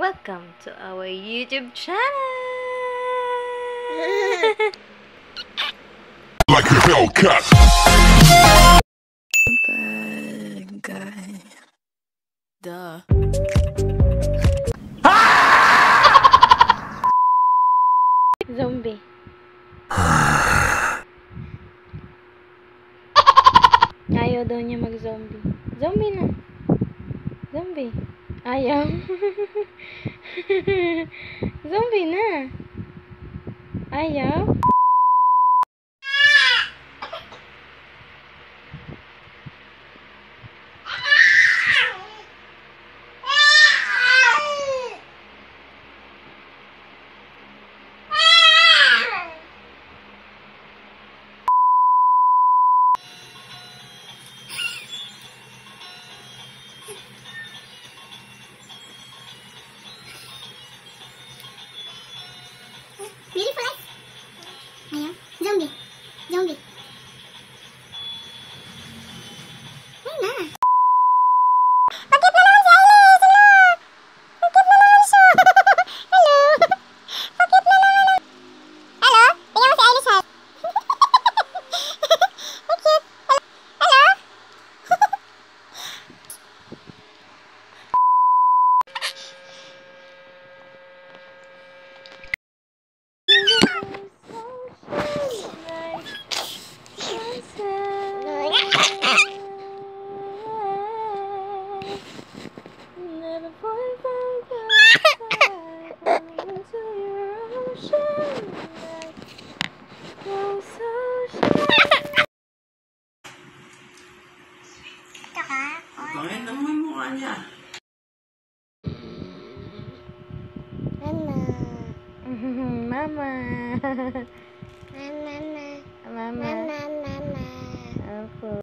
Welcome to our YouTube channel! Like a Hellcat. Bad guy. Duh. Zombie. Ayaw daw niya mag-zombie. Zombie na. Zombie. Ayaw. Zombie na. Ayaw. Beautiful eyes. Ayaw. Zombie. Zombie. Ayun na. Bakit na naman si Ailis? Hello? Bakit na naman siya? Hello? Bakit na naman? Hello? Tingnan mo si Ailis, ha? Ang cute. Hello? Pangit naman yung mukha niya. Mama. Mama. Mama.